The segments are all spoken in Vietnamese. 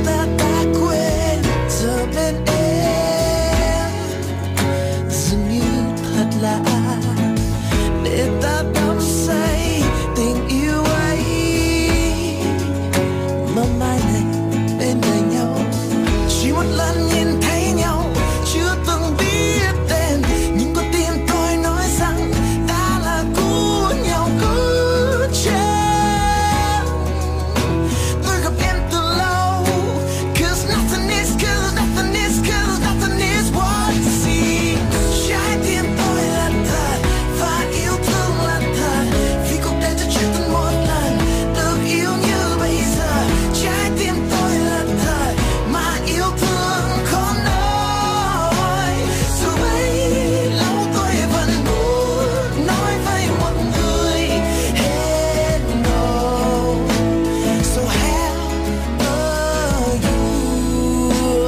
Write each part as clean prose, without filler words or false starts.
ta đã quên giờ bên em dường như thật lạ để ta đắm say tình yêu ấy, mà mai này bên đời nhau chỉ một lần nhìn thấy nhau, chưa từng biết tên nhưng có tim tôi nói rằng ta là của nhau cứ chăng. Tôi gặp em từ lâu, 'cause nothing is, 'cause nothing is, 'cause nothing is what it seems. Trái tim tôi là thật và yêu thương là thật, vì cuộc đời tôi chưa từng một lần được yêu như bây giờ. Trái tim tôi là thật mà yêu thương khó nói, dù bấy lâu tôi vẫn muốn nói với một người hello. So how are you?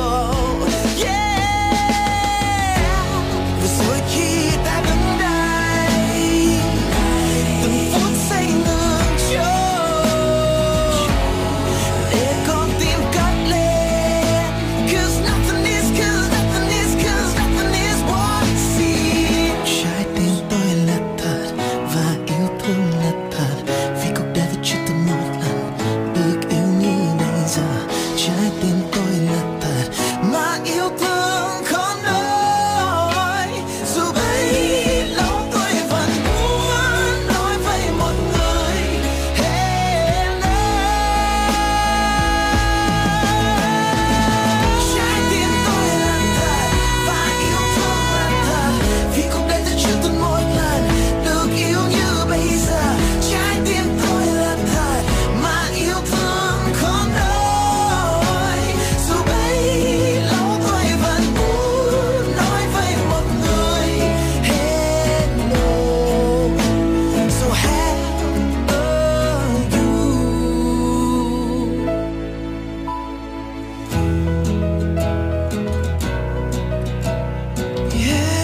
Yeah. Và rồi khi ta đứng đây, từng phút giây ngừng trôi để con tim cất lên. 'Cause nothing is, 'cause nothing is, 'cause nothing is what it seems. Trái tim tôi là thật và yêu thương là thật, vì cuộc đời tôi chưa từng một lần được yêu như bây giờ. Trái tim tôi là thật mà yêu thương khó nói, dù bấy lâu tôi vẫn muốn nói với một người hello. Trái tim tôi là thật và yêu thương là thật, vì cuộc đời tôi chưa từng một lần được yêu như bây giờ. Trái tim tôi là thật mà yêu thương khó nói, dù bấy lâu tôi vẫn muốn nói với một người hello. So how are you? Yeah.